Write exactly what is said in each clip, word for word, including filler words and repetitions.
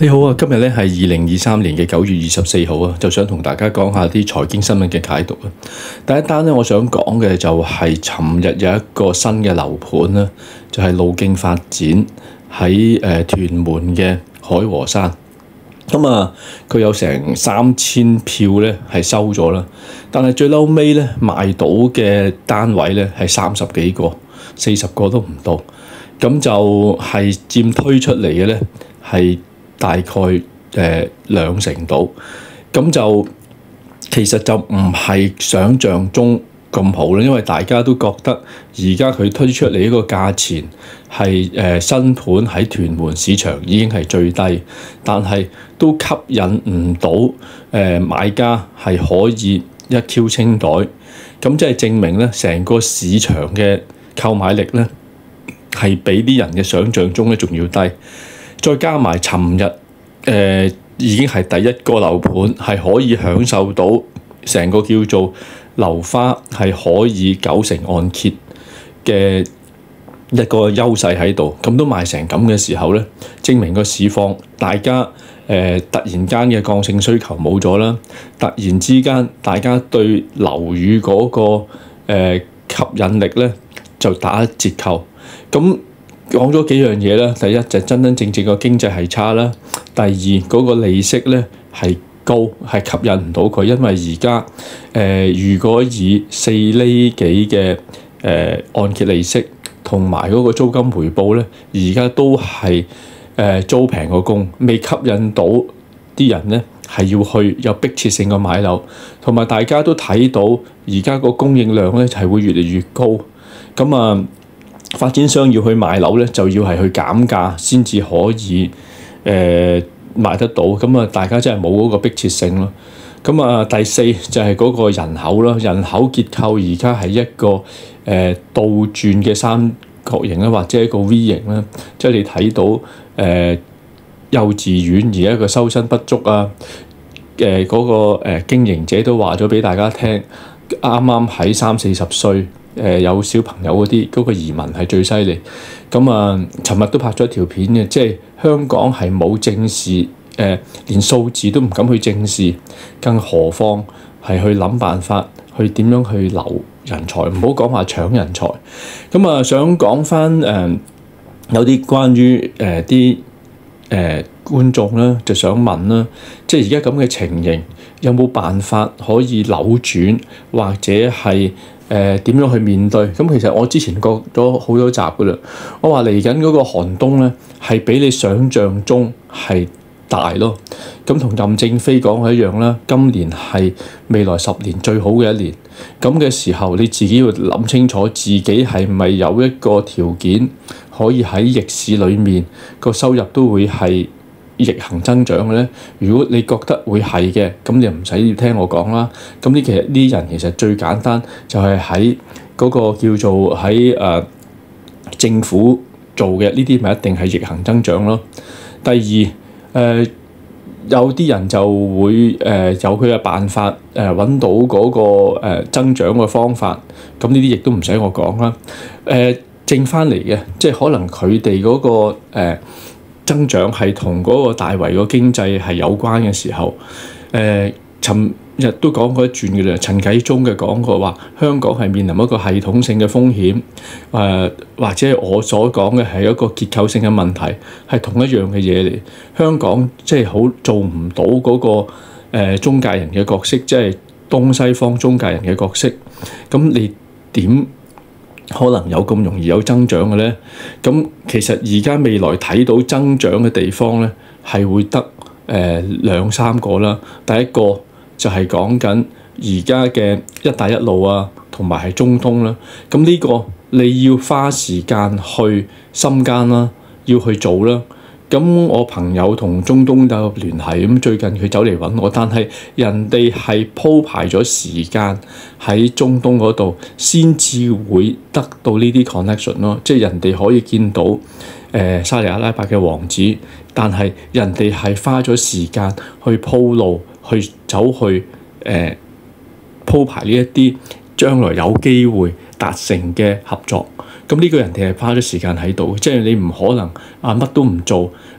你好啊，今日咧係二零二三年嘅九月二十四號啊，就想同大家講下啲財經新聞嘅解讀啊。第一單咧，我想講嘅就係尋日有一個新嘅樓盤啦，就係、是、路徑發展喺誒屯門嘅海和山。咁啊，佢有成三千票咧係收咗啦，但係最嬲尾咧賣到嘅單位咧係三十幾個，四十個都唔到。咁就係佔推出嚟嘅咧係大概誒、呃、兩成度，咁就其實就唔係想像中咁好啦，因為大家都覺得而家佢推出嚟呢個價錢係誒、呃、新盤喺屯門市場已經係最低，但係都吸引唔到誒買家係可以一 Q 清袋，咁即係證明咧成個市場嘅購買力咧係比啲人嘅想像中咧仲要低。再加埋尋日誒已經係第一個樓盤係可以享受到成個叫做樓花係可以九成按揭嘅一個優勢喺度，咁都賣成咁嘅時候咧，證明個市況大家誒、呃、突然間嘅剛性需求冇咗啦，突然之間大家對樓宇嗰、那個、呃、吸引力咧就打折扣，咁。講咗幾樣嘢啦，第一就真真正正個經濟係差啦，第二嗰、那個利息咧係高，係吸引唔到佢，因為而家誒如果以四厘幾嘅誒按揭利息同埋嗰個租金回報咧，而家都係誒、呃、租平個供，未吸引到啲人咧係要去有迫切性嘅買樓，同埋大家都睇到而家個供應量咧係會越嚟越高，咁啊。發展商要去買樓咧，就要係去減價先至可以誒、呃、賣得到。咁啊，大家真係冇嗰個迫切性咯。咁啊，第四就係嗰個人口啦，人口結構而家係一個誒、呃、倒轉嘅三角形啦，或者一個 V 型啦。即係你睇到誒、呃、幼稚園而家個收生不足啊，誒、呃、嗰、那個誒、呃、經營者都話咗俾大家聽，啱啱喺三四十歲。誒、呃、有小朋友嗰啲嗰個移民係最犀利，咁啊，尋日都拍咗一條片嘅，即係香港係冇正視，誒、呃、連數字都唔敢去正視，更何況係去諗辦法去點樣去留人才，唔好講話搶人才。咁啊，想講翻誒有啲關於誒啲誒觀眾啦，就想問啦，即係而家咁嘅情形有冇辦法可以扭轉，或者係？誒點、呃、樣去面對？咁其實我之前講咗好多集㗎啦。我話嚟緊嗰個寒冬咧，係比你想像中係大咯。咁同任正非講嘅一樣啦，今年係未來十年最好嘅一年。咁嘅時候，你自己要諗清楚，自己係咪有一個條件可以喺逆市裡面個收入都會係逆行增長嘅咧？如果你覺得會係嘅，咁你唔使聽我講啦。咁呢其實呢啲人其實最簡單就係喺嗰個叫做喺誒、呃、政府做嘅呢啲，咪一定係逆行增長咯。第二誒、呃、有啲人就會誒、呃、有佢嘅辦法誒揾、呃、到嗰、那個、呃、增長嘅方法。咁呢啲亦都唔使我講啦。誒、呃、剩翻嚟嘅，即係可能佢哋嗰個、呃增長係同嗰個大圍個經濟係有關嘅時候，誒、呃，尋日都講過一轉嘅啦。陳啟宗嘅講過話，香港係面臨一個系統性嘅風險，誒、呃，或者我所講嘅係一個結構性嘅問題，係同一樣嘅嘢嚟。香港即係好做唔到嗰、那個、呃、中介人嘅角色，即係東西方中介人嘅角色。咁你點可能有咁容易有增長嘅咧？咁其實而家未來睇到增長嘅地方咧，係會得誒、呃、兩三個啦。第一個就係講緊而家嘅一帶一路啊，同埋係中東啦。咁呢個你要花時間去深耕啦，要去做啦。咁我朋友同中東有聯繫，咁最近佢走嚟揾我，但係人哋係鋪排咗時間喺中東嗰度，先至會得到呢啲 connection 咯。即係人哋可以見到誒、呃、沙利阿拉伯嘅王子，但係人哋係花咗時間去鋪路，去走去誒、呃、鋪排呢一啲將來有機會達成嘅合作。咁呢個人哋係花咗時間喺度，即係你唔可能啊乜都唔做，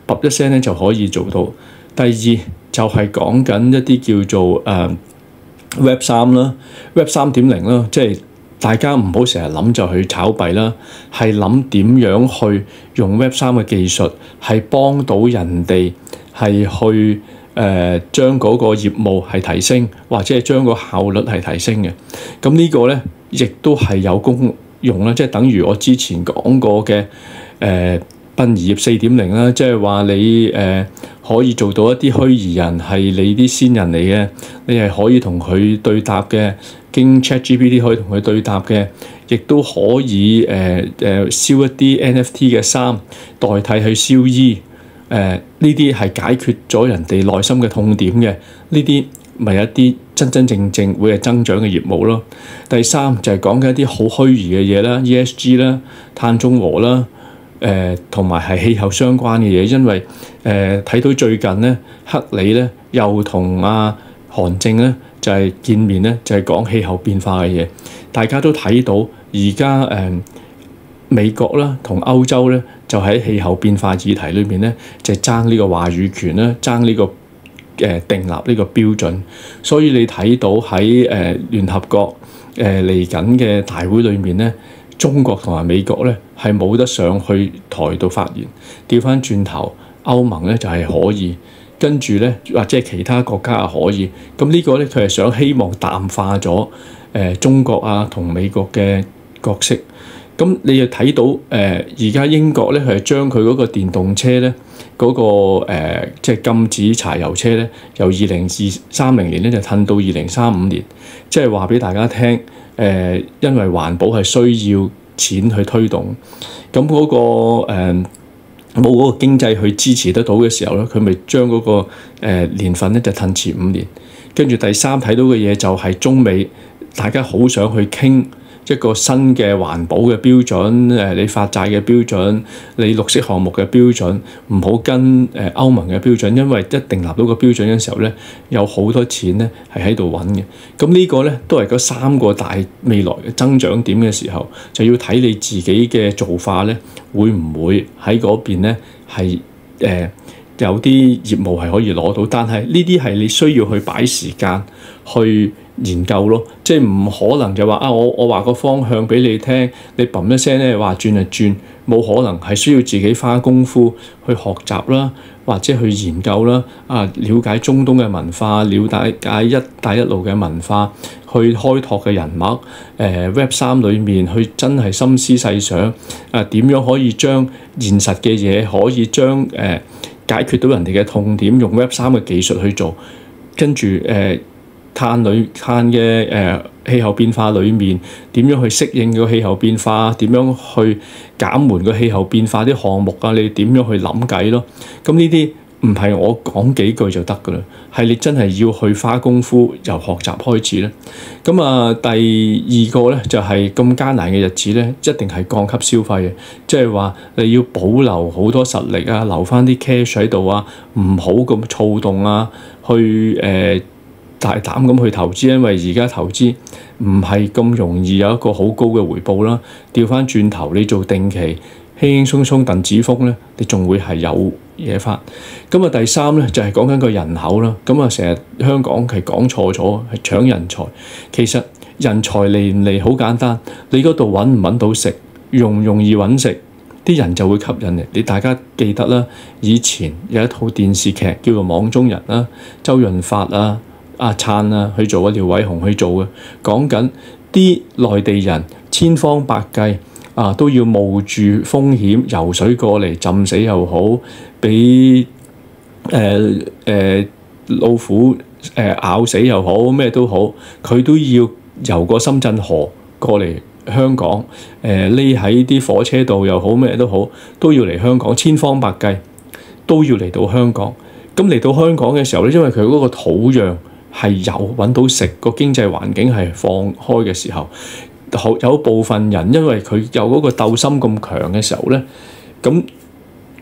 噥一聲咧就可以做到。第二就係講緊一啲叫做誒、呃、Web 三啦 ，Web 三點零啦，即係大家唔好成日諗就去炒幣啦，係諗點樣去用 Web 三嘅技術係幫到人哋係去。誒、呃、將嗰個業務係提升，或者係將個效率係提升嘅。咁呢個咧，亦都係有功用啦，即係等於我之前講過嘅誒殯儀業四點零啦，即係話你誒、呃、可以做到一啲虛擬人係你啲先人嚟嘅，你係可以同佢對答嘅，經 ChatGPT 可以同佢對答嘅，亦都可以誒誒、呃、燒一啲 N F T 嘅衫代替去燒衣。誒呢啲係解決咗人哋內心嘅痛點嘅，呢啲咪一啲真真正正會係增長嘅業務咯。第三就係講緊一啲好虛擬嘅嘢啦 ，E S G 啦、碳中和啦，誒同埋係氣候相關嘅嘢，因為誒睇、呃、到最近咧，克里咧又同阿韓正咧就係、是、見面咧，就係、是、講氣候變化嘅嘢，大家都睇到而家誒美國啦同歐洲咧。就喺氣候變化議題裏面咧，就係爭呢個話語權啦，爭呢、這個誒、呃、訂立呢個標準。所以你睇到喺誒、呃、聯合國誒嚟緊嘅大會裏面咧，中國同埋美國咧係冇得上去台度發言。調翻轉頭，歐盟咧就係、是、可以，跟住咧或者係其他國家係可以。咁呢個咧佢係想希望淡化咗誒、呃、中國啊同美國嘅角色。咁你又睇到誒而家英國咧，佢係將佢嗰個電動車咧嗰、那個、呃、即係禁止柴油車咧，由二零二三零年咧就褪到二零三五年，即係話俾大家聽誒、呃，因為環保係需要錢去推動，咁嗰、那個誒冇嗰個經濟去支持得到嘅時候咧，佢咪將嗰個誒、呃、年份咧就褪遲五年。跟住第三睇到嘅嘢就係中美大家好想去傾。一個新嘅環保嘅標準，誒你發債嘅標準，你綠色項目嘅標準，唔好跟誒歐盟嘅標準，因為一定立到個標準嘅時候咧，有好多錢咧係喺度揾嘅。咁呢個咧都係嗰三個大未來嘅增長點嘅時候，就要睇你自己嘅做法咧，會唔會喺嗰邊咧係誒有啲業務係可以攞到，但係呢啲係你需要去擺時間去研究咯，即係唔可能就話啊！我我話個方向俾你聽，你嘣一聲咧話轉就轉，冇可能，係需要自己花功夫去學習啦，或者去研究啦，啊，了解中東嘅文化，了解解一帶一路嘅文化，去開拓嘅人脈，誒、呃、Web 三裏面去真係心思細想，啊點樣可以將現實嘅嘢可以將誒、呃、解決到人哋嘅痛點，用 Web 三嘅技術去做，跟住誒。呃碳裏碳嘅誒氣候變化裏面點樣去適應個氣候變化？點樣去減緩個氣候變化啲項目啊？你點樣去諗計咯？咁呢啲唔係我講幾句就得㗎啦，係你真係要去花功夫由學習開始咧。咁啊，第二個咧就係、是、咁艱難嘅日子咧，一定係降級消費嘅，即係話你要保留好多實力啊，留翻啲 cash 喺度啊，唔好咁躁動啊，去誒。呃大膽咁去投資，因為而家投資唔係咁容易有一個好高嘅回報啦。調翻轉頭，你做定期輕輕鬆鬆燉指風咧，你仲會係有嘢發。咁啊，第三咧就係講緊個人口啦。咁啊，成日香港係講錯咗，係搶人才。其實人才嚟唔嚟好簡單，你嗰度揾唔揾到食，容唔容易揾食，啲人就會吸引你。你大家記得啦，以前有一套電視劇叫做《網中人》啦，周潤發啊。阿燦啊去做啊，廖偉雄去做嘅，講緊啲內地人千方百計啊都要冒住風險游水過嚟，浸死又好，俾誒誒老虎誒、呃、咬死又好，咩都好，佢都要游過深圳河過嚟香港，誒匿喺啲火車度又好，咩都好，都要嚟香港，千方百計都要嚟到香港。咁嚟到香港嘅時候咧，因為佢嗰個土壤係有揾到食，個經濟環境係放開嘅時候，有部分人因為佢有嗰個鬥心咁強嘅時候咧，咁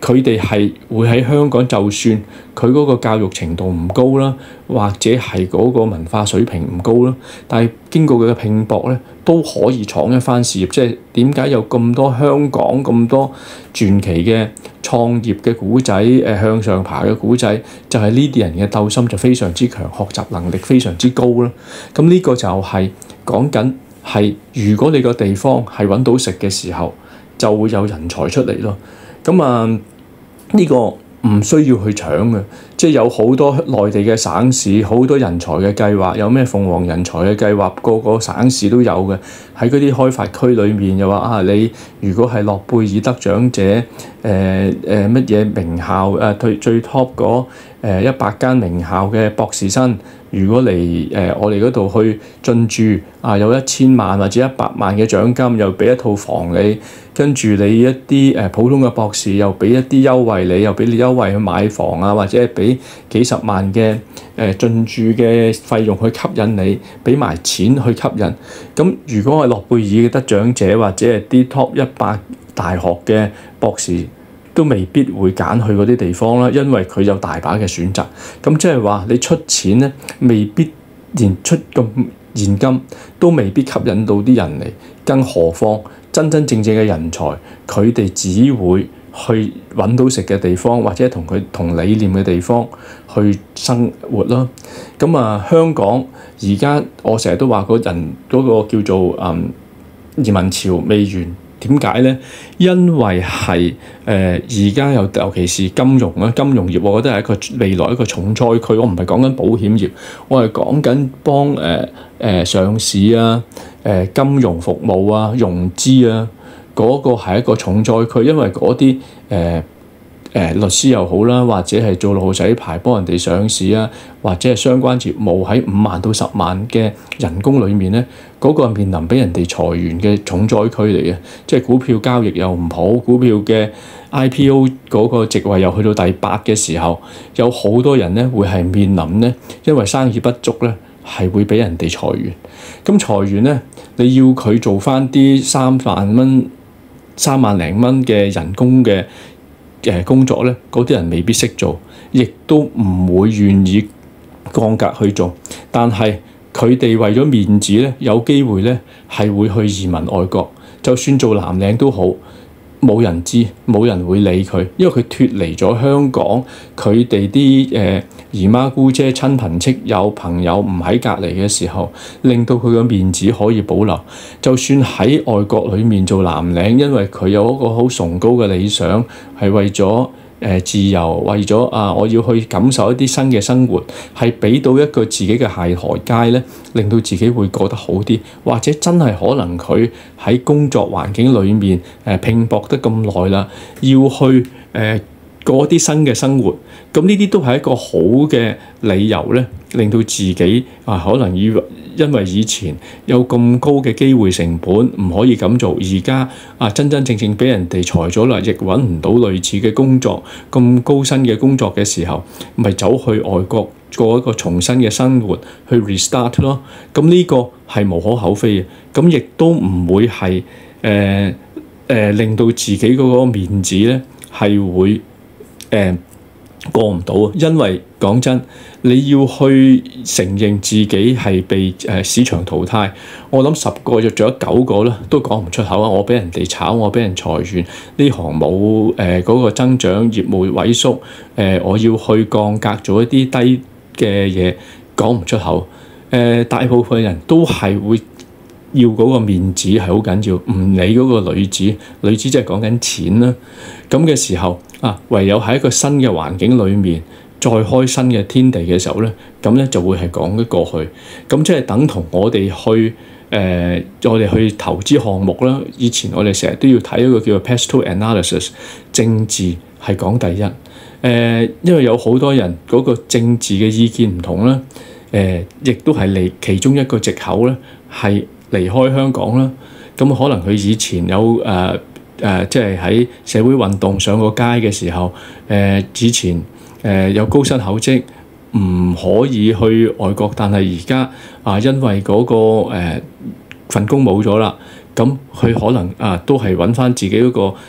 佢哋係會喺香港，就算佢嗰個教育程度唔高啦，或者係嗰個文化水平唔高啦，但係經過佢嘅拼搏咧，都可以闖一番事業。即係點解有咁多香港咁多傳奇嘅創業嘅古仔，誒向上爬嘅古仔，就係呢啲人嘅鬥心就非常之強，學習能力非常之高啦。咁呢個就係講緊係，如果你個地方係揾到食嘅時候，就會有人才出嚟咯。咁啊，呢個唔需要去搶嘅，即係有好多內地嘅省市，好多人才嘅計劃，有咩鳳凰人才嘅計劃，個個省市都有嘅。喺嗰啲開發區裏面又話啊，你如果係諾貝爾得獎者，誒誒乜嘢名校誒最最 top 嗰誒一百間名校嘅博士生，如果嚟誒、呃、我哋嗰度去進駐啊，有一千萬或者一百萬嘅獎金，又俾一套房你，跟住你一啲誒、呃、普通嘅博士又俾一啲優惠你，又俾你優惠去買房啊，或者係俾幾十萬嘅誒、呃、進駐嘅費用去吸引你，俾埋錢去吸引。咁如果係諾貝爾嘅得獎者或者係啲 top 一百大學嘅博士，都未必會揀去嗰啲地方啦，因為佢有大把嘅選擇。咁即係話你出錢咧，未必連出咁現金都未必吸引到啲人嚟，更何況真真正正嘅人才，佢哋只會去揾到食嘅地方，或者同佢同理念嘅地方去生活咯。咁啊，香港而家我成日都話嗰人嗰個叫做嗯移民潮未完。點解咧？因為係誒而家有尤其是金融啦，金融業我覺得係一個未來一個重災區。我唔係講緊保險業，我係講緊幫誒誒上市啊、誒、呃、金融服務啊、融資啊嗰、那個係一個重災區，因為嗰啲誒誒律師又好啦，或者係做六號仔牌幫人哋上市啊，或者係相關業務喺五萬到十萬嘅人工裏面咧，嗰、那個係面臨俾人哋裁員嘅重災區嚟嘅。即係股票交易又唔好，股票嘅 I P O 嗰個席位又去到第八嘅時候，有好多人咧會係面臨咧，因為生意不足咧，係會俾人哋裁員。咁裁員咧，你要佢做翻啲三萬蚊、三萬零蚊嘅人工嘅誒工作咧，嗰啲人未必識做，亦都唔會願意降格去做。但係佢哋為咗面子咧，有機會咧係會去移民外國，就算做藍領都好，冇人知，冇人會理佢，因為佢脫離咗香港，佢哋啲誒姨媽姑姐、親朋戚友、朋友唔喺隔離嘅時候，令到佢個面子可以保留。就算喺外國裡面做藍領，因為佢有一個好崇高嘅理想，係為咗誒、呃、自由，為咗啊我要去感受一啲新嘅生活，係俾到一個自己嘅下台階咧，令到自己會過得好啲，或者真係可能佢喺工作環境裡面誒、呃、拼搏得咁耐啦，要去誒、呃過啲新嘅生活，咁呢啲都係一個好嘅理由咧，令到自己啊可能以因為以前有咁高嘅機會成本唔可以咁做，而家啊真真正正俾人哋裁咗啦，亦揾唔到類似嘅工作，咁高薪嘅工作嘅時候，咪走去外國過一個重新嘅生活去 restart 咯。咁呢個係無可厚非嘅，咁亦都唔會係誒誒令到自己嗰個面子咧係會。誒、呃、過唔到啊！因為講真，你要去承認自己係被誒、呃、市場淘汰，我諗十個就仲有九個咧都講唔出口啊！我俾人哋炒，我俾人裁員，呢行冇誒嗰個增長，業務萎縮，誒、呃、我要去降格做一啲低嘅嘢，講唔出口。誒、呃、大部分人都係會要嗰個面子係好緊要，唔理嗰個女子，女子即係講緊錢啦。咁嘅時候啊，唯有喺一個新嘅環境裡面，再開新嘅天地嘅時候咧，咁咧就會係講得過去。咁即係等同我哋去誒、呃，我哋去投資項目啦。以前我哋成日都要睇一個叫做 Pesto Analysis， 政治係講第一。誒、呃，因為有好多人嗰個政治嘅意見唔同啦，誒、呃，亦都係嚟其中一個藉口咧，係離開香港啦。咁可能佢以前有誒。呃誒、呃，即係喺社會運動上過街嘅時候，誒、呃、以前誒、呃、有高薪厚職，唔可以去外國，但係而家啊，因為嗰、那個、呃、份工冇咗啦，咁佢可能啊都係揾翻自己嗰個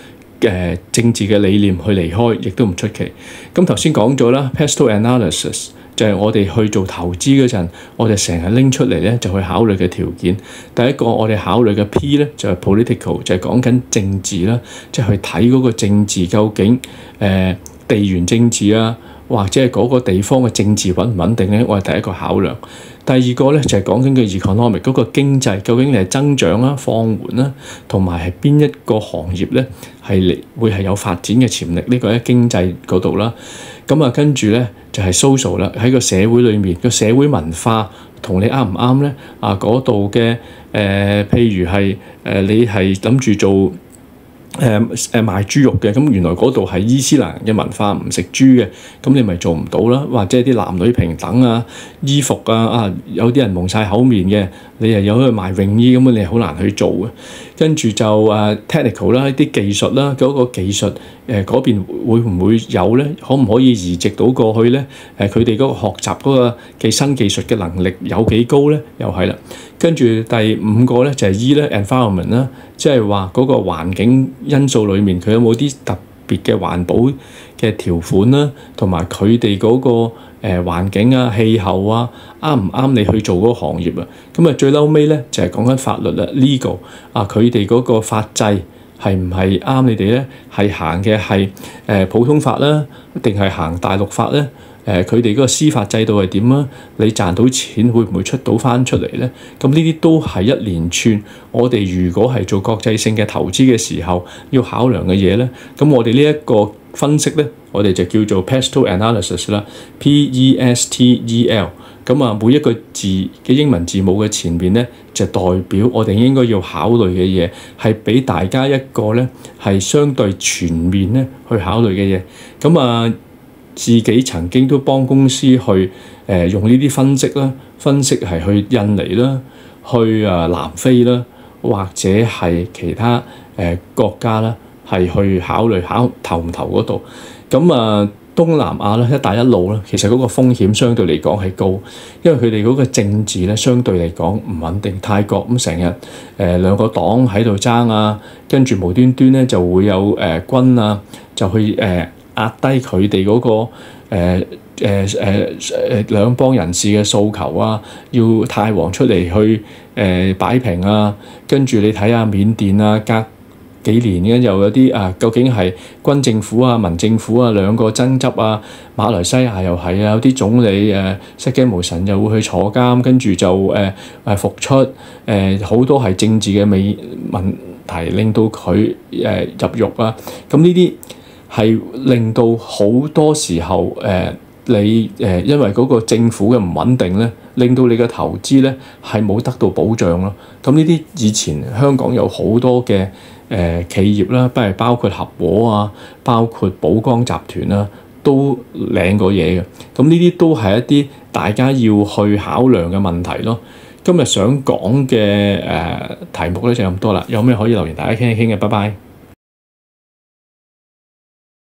誒政治嘅理念去離開，亦都唔出奇。咁頭先講咗啦 Pesto Analysis 就係我哋去做投資嗰陣，我哋成日拎出嚟咧就去考慮嘅條件。第一個我哋考慮嘅 P 咧就係 political， 就係講緊政治啦，即係去睇嗰個政治究竟誒、呃、地緣政治啊，或者係嗰個地方嘅政治穩唔穩定咧，我係第一個考量。第二個咧就係講緊嘅 economic 嗰個經濟究竟係增長啦、放緩啦，同埋係邊一個行業咧係嚟會係有發展嘅潛力？呢、這個喺經濟嗰度啦。咁啊，跟住咧就係、是、social 啦，喺個社會裏面個社會文化同你啱唔啱咧？啊，嗰度嘅誒，譬如係誒、呃，你係諗住做。誒誒、呃、賣豬肉嘅，咁原來嗰度係伊斯蘭嘅文化，唔食豬嘅，咁你咪做唔到啦。或者啲男女平等啊、衣服啊，啊有啲人蒙晒口面嘅，你又有去賣泳衣咁啊，你好難去做嘅。跟住就誒、uh, technical 啦，啲技術啦，嗰、嗰個技術誒嗰邊會唔會有咧？可唔可以移植到過去咧？誒佢哋嗰個學習嗰個嘅新技術嘅能力有幾高咧？又係啦。跟住第五個咧就係 E 咧 environment 啦，即係話嗰個環境因素裡面佢有冇啲特別嘅環保嘅條款啦，同埋佢哋嗰個誒、呃、環境啊、氣候啊，啱唔啱你去做嗰個行業啊？咁啊最嬲尾咧就係講緊法律啦 ，legal 啊，佢哋嗰個法制係唔係啱你哋咧？係行嘅係誒普通法啦，定係行大陸法咧？誒佢哋嗰個司法制度係點啊？你賺到錢會唔會出到翻出嚟咧？咁呢啲都係一連串我哋如果係做國際性嘅投資嘅時候要考量嘅嘢咧。咁我哋呢一個分析咧，我哋就叫做 Pesto Analysis 啦 ，P E S T E L。咁啊，每一個字嘅英文字母嘅前邊咧，就代表我哋應該要考慮嘅嘢，係俾大家一個咧係相對全面咧去考慮嘅嘢。咁啊〜自己曾經都幫公司去誒、呃、用呢啲分析啦，分析係去印尼啦，去啊南非啦，或者係其他誒、呃、國家啦，係去考慮考投唔投嗰度。咁啊東南亞啦，一帶一路啦，其實嗰個風險相對嚟講係高，因為佢哋嗰個政治咧相對嚟講唔穩定。泰國咁成日誒兩個黨喺度爭啊，跟住無端端咧就會有誒、呃、軍啊，就去誒。呃壓低佢哋嗰個誒誒誒誒兩幫人士嘅訴求啊，要泰皇出嚟去誒、呃、擺平啊，跟住你睇下緬甸啊，隔幾年嘅又有啲啊，究竟係軍政府啊、民政府啊兩個爭執啊，馬來西亞又係啊，有啲總理誒失驚無神又會去坐監，跟住就誒誒復出誒，好、呃、多係政治嘅美問題令到佢誒、呃、入獄啊，咁呢啲。係令到好多時候誒、呃、你誒、呃、因為嗰個政府嘅唔穩定咧，令到你嘅投資咧係冇得到保障咯。咁呢啲以前香港有好多嘅誒、呃、企業啦，不係包括合和啊，包括寶江集團啦，都領過嘢嘅。咁呢啲都係一啲大家要去考量嘅問題咯。今日想講嘅誒題目咧就咁多啦，有咩可以留言大家傾一傾嘅，拜拜。